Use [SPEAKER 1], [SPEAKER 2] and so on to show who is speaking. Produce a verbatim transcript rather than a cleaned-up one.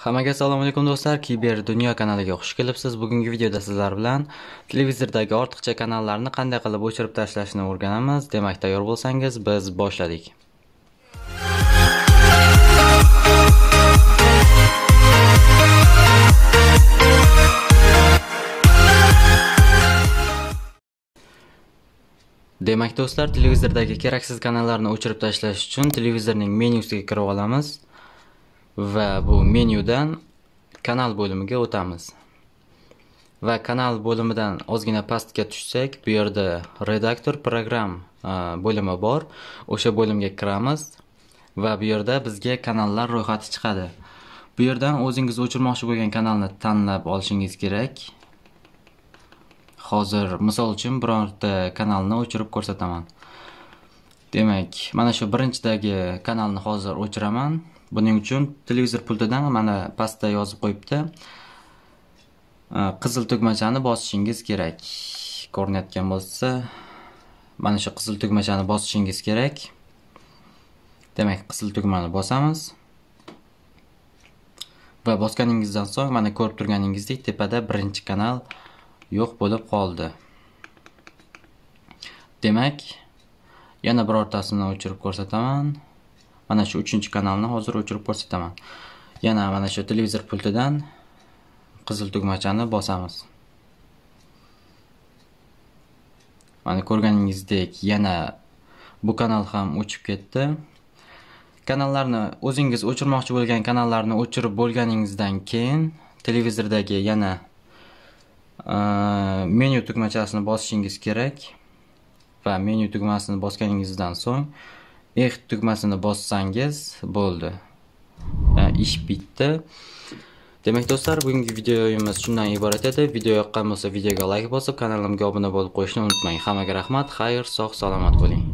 [SPEAKER 1] Hammaga assalomu alaykum do'stlar, Kiber Dunyo kanaliga xush kelibsiz. Bugungi videoda sizlar bilan televizordagi ortiqcha kanallarni qanday qilib o'chirib tashlashni o'rganamiz. Demak, tayyor bo'lsangiz, biz boshladik. Demak do'stlar, televizordagi keraksiz kanallarni o'chirib tashlash uchun televizorning menyusiga kirib olamiz va bu menyudan kanal bo'limiga o'tamiz. Va kanal bo'limidan ozgina pastga tushsak, bu yerda redaktor program bo'limi bor. O'sha bo'limga kiramiz va bu yerda bizga kanallar ro'yxati chiqadi. Bu yerdan o'zingiz o'chirmoqchi bo'lgan kanalni tanlab olishingiz kerak. Hozir misol uchun birorta kanalni o'chirib ko'rsataman. Demak, mana shu birinchidagi kanalni hozir o'chiraman. Buning uchun televizor pultidan mana pastda yozib qo'yibdi. Qizil tugmachani bosishingiz kerak. Ko'rinayotgan bo'lsa, mana shu qizil tugmachani bosishingiz kerak. Demak, qizil tugmani bosamiz. Va bosganingizdan so'ng mana ko'rib turganingizdek tepada birinchi kanal yo'q bo'lib qoldi. Demak, yana birortasini o'chirib ko'rsataman. Mana shu uchinchi kanalni hozir o'chirib ko'rsataman. Yana mana shu televizor pultidan qizil tugmachani bosamiz. Mana ko'rganingizdek yana bu kanal ham o'chib ketdi. Kanallarni o'zingiz o'chirmoqchi bo'lgan kanallarni o'chirib bo'lganingizdan keyin televizordagi yana menyu tugmachasini bosishingiz kerak va menyu tugmasini bosganingizdan so'ng X tugmasini bossangiz bo'ldi. Ish bitdi. Demak do'stlar, bugungi videomiz shundan iborat edi. Video yoqqan bo'lsa videoga like bosib, kanalimga obuna bo'lib qo'yishni unutmang. Hammaga rahmat, xayr, sog' salomat bo'ling.